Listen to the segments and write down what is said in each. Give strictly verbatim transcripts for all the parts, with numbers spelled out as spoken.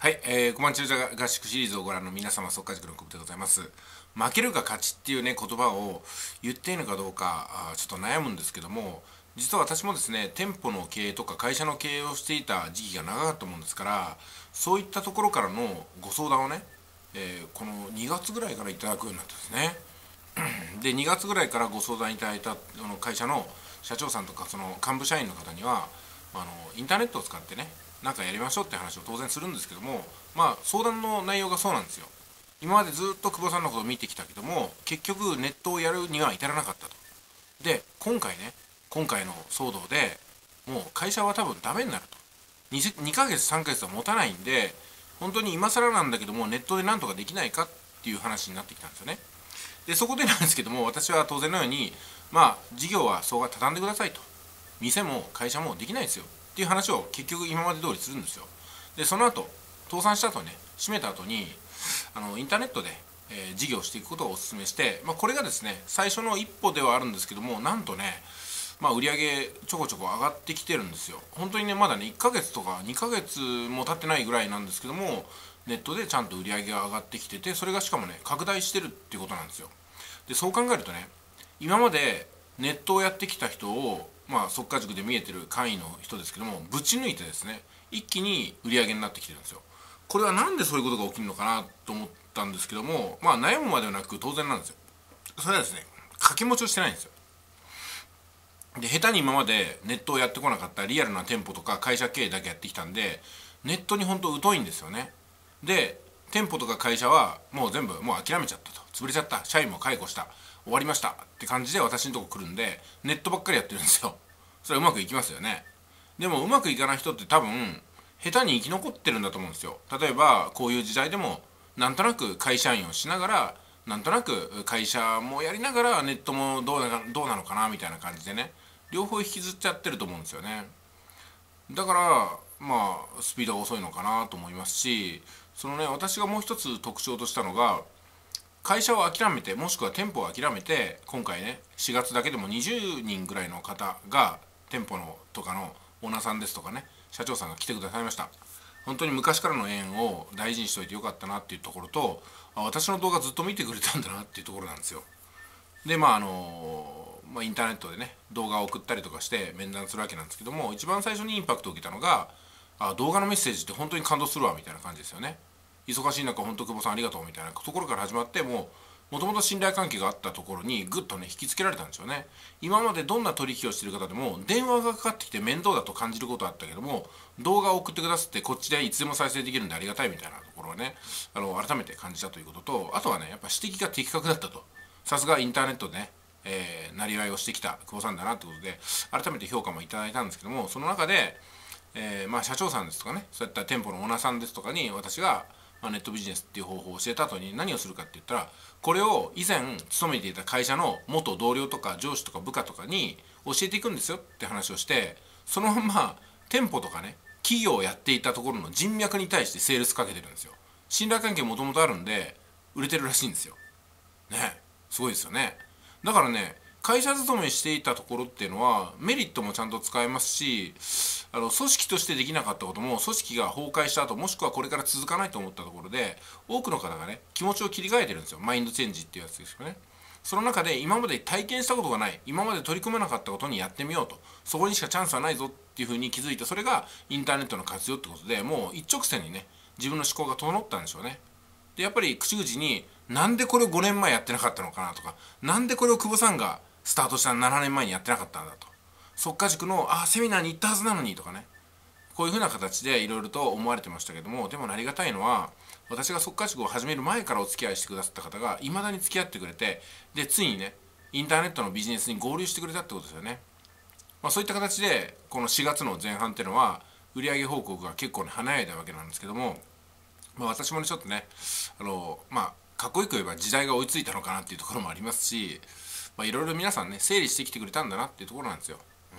はい、えー、コマンチュージャ合宿シリーズをご覧の皆様、速稼塾の久保でございます。負けるが勝ちっていうね、言葉を言っていいのかどうか、あちょっと悩むんですけども、実は私もですね、店舗の経営とか会社の経営をしていた時期が長かったもんですから、そういったところからのご相談をね、えーこのにがつぐらいからいただくようになったんですね。で、にがつぐらいからご相談いただいたあの会社の社長さんとかその幹部社員の方には、あのインターネットを使ってね、なんかやりましょうって話を当然するんですけども、まあ相談の内容がそうなんですよ。今までずっと久保さんのことを見てきたけども、結局ネットをやるには至らなかったと。で、今回ね、今回の騒動でもう会社は多分ダメになると。2, にかげつさんかげつは持たないんで、本当に今更なんだけどもネットでなんとかできないかっていう話になってきたんですよね。で、そこでなんですけども、私は当然のように、まあ事業は総が畳んでくださいと。店も会社もできないですよっていう話を結局今まで通りするんですよ。で、その後倒産した後ね、閉めた後にあのインターネットで、えー事業をしていくことをお勧めして、まあ、これがですね最初の一歩ではあるんですけども、なんとね、まあ、売り上げちょこちょこ上がってきてるんですよ。本当にね、まだねいっかげつとかにかげつも経ってないぐらいなんですけども、ネットでちゃんと売り上げが上がってきてて、それがしかもね拡大してるっていうことなんですよ。で、そう考えるとね、今までネットをやってきた人を、まあ速稼塾で見えてる会員の人ですけども、ぶち抜いてですね、一気に売り上げになってきてるんですよ。これはなんでそういうことが起きるのかなと思ったんですけども、まあ悩むまではなく当然なんですよ。それはですね、掛け持ちをしてないんですよ。で、下手に今までネットをやってこなかったリアルな店舗とか会社経営だけやってきたんで、ネットに本当疎いんですよね。で、店舗とか会社はもう全部もう諦めちゃったと、潰れちゃった、社員も解雇した、終わりましたって感じで私のとこ来るんで、ネットばっかりやってるんですよ。それはうまくいきますよね。でもうまくいかない人って多分下手に生き残ってるんだと思うんですよ。例えばこういう時代でもなんとなく会社員をしながら、なんとなく会社もやりながらネットもどうなどうなのかなみたいな感じでね、両方引きずっちゃってると思うんですよね。だからまあスピードが遅いのかなと思いますし、そのね、私がもう一つ特徴としたのが、会社を諦めて、もしくは店舗を諦めて、今回ねしがつだけでもにじゅうにんぐらいの方が店舗のとかのオーナーさんですとかね、社長さんが来てくださいました。本当に昔からの縁を大事にしておいてよかったなっていうところと、あ、私の動画ずっと見てくれたんだなっていうところなんですよ。で、まああのまあ、インターネットでね動画を送ったりとかして面談するわけなんですけども、一番最初にインパクトを受けたのが、あ、動画のメッセージって本当に感動するわみたいな感じですよね。忙しい中本当久保さんありがとうみたいなところから始まって、もうもともと信頼関係があったところにぐっとね引きつけられたんですよね。今までどんな取引をしている方でも電話がかかってきて面倒だと感じることはあったけども、動画を送ってくださってこっちでいつでも再生できるんでありがたいみたいなところはね、あの改めて感じたということと、あとはねやっぱ指摘が的確だったと。さすがインターネットでね、えー、なりわいをしてきた久保さんだなってことで改めて評価もいただいたんですけども、その中で、えーまあ、社長さんですとかね、そういった店舗のオーナーさんですとかに私が、まあ、ネットビジネスっていう方法を教えた後に何をするかって言ったら、これを以前勤めていた会社の元同僚とか上司とか部下とかに教えていくんですよって話をして、そのまま店舗とかね企業をやっていたところの人脈に対してセールスかけてるんですよ。信頼関係もともとあるんで売れてるらしいんですよね。すごいですよね。だからね、会社勤めしていたところっていうのはメリットもちゃんと使えますし、あの組織としてできなかったことも組織が崩壊した後、もしくはこれから続かないと思ったところで多くの方がね気持ちを切り替えてるんですよ。マインドチェンジっていうやつですよね。その中で今まで体験したことがない、今まで取り組めなかったことにやってみようと、そこにしかチャンスはないぞっていうふうに気づいて、それがインターネットの活用ってことで、もう一直線にね自分の思考が整ったんでしょうね。で、やっぱり口々になんでこれをごねんまえやってなかったのかなとか、なんでこれを久保さんがスタートしたななねんまえにやってなかったんだと、速稼塾のあセミナーに行ったはずなのにとかね、こういうふうな形でいろいろと思われてましたけども、でもありがたいのは、私が速稼塾を始める前からお付き合いしてくださった方がいまだに付き合ってくれて、でついにねインターネットのビジネスに合流してくれたってことですよね。まあ、そういった形でこのしがつの前半っていうのは売上報告が結構ね華やいだわけなんですけども、まあ、私もねちょっとねあのまあかっこよく言えば時代が追いついたのかなっていうところもありますし、まあいろいろ皆さんね整理してきてくれたんだなっていうところなんですよ。うん、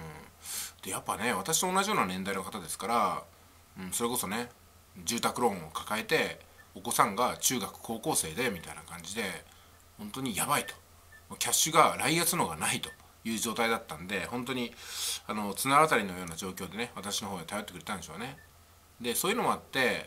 でやっぱね、私と同じような年代の方ですから、うん、それこそね住宅ローンを抱えてお子さんが中学高校生でみたいな感じで本当にやばいと、キャッシュが来月のがないという状態だったんで、本当にあの綱渡りのような状況でね私の方へ頼ってくれたんでしょうね。でそういうのもあって、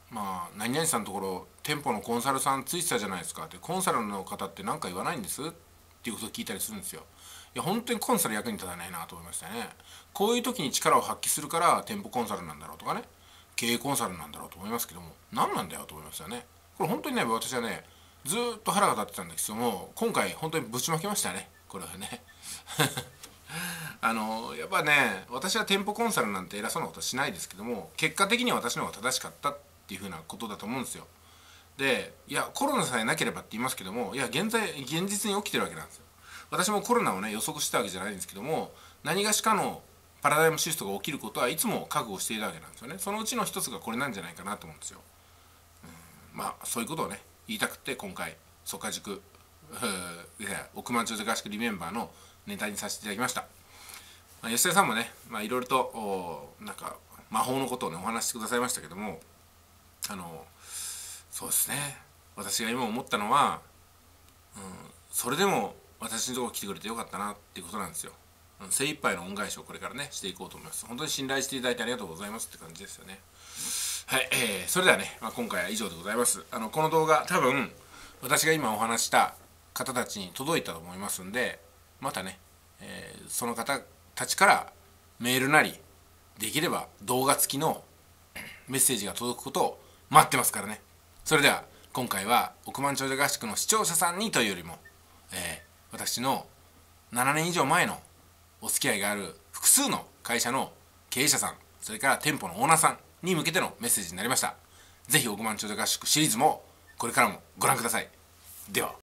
まあ何々さんのところ店舗のコンサルさんついてたじゃないですかって、コンサルの方って何か言わないんですっていうことを聞いたりするんですよ。いや本当にコンサル役に立たないなと思いましたね。こういう時に力を発揮するから店舗コンサルなんだろうとかね、経営コンサルなんだろうと思いますけども、何なんだよと思いますよね。これ本当にね、私はねずーっと腹が立ってたんですけども、今回本当にぶちまけましたね、これはね。あのやっぱね、私は店舗コンサルなんて偉そうなことはしないですけども、結果的には私の方が正しかったっていうふうなことだと思うんですよ。で、いやコロナさえなければって言いますけども、いや現在現実に起きてるわけなんですよ。私もコロナをね予測したわけじゃないんですけども、何がしかのパラダイムシフトが起きることはいつも覚悟していたわけなんですよね。そのうちの一つがこれなんじゃないかなと思うんですよ。まあそういうことをね言いたくて、今回速稼塾億万長者合宿リメンバーのネタにさせていただきました。まあ、吉田さんもねいろいろとなんか魔法のことをねお話ししてくださいましたけども、あのそうですね、私が今思ったのは、うん、それでも私のところ来てくれてよかったなっていうことなんですよ。精一杯の恩返しをこれからねしていこうと思います。本当に信頼していただいてありがとうございますって感じですよね。はい、えー、それではね、まあ、今回は以上でございます。あのこの動画多分私が今お話した方たちに届いたと思いますんで、またね、えー、その方たちからメールなりできれば動画付きのメッセージが届くことを待ってますからね。それでは今回は億万長者合宿の視聴者さんにというよりも、えー、私のななねん以上前のお付き合いがある複数の会社の経営者さん、それから店舗のオーナーさんに向けてのメッセージになりました。ぜひ億万長者合宿シリーズもこれからもご覧ください。では。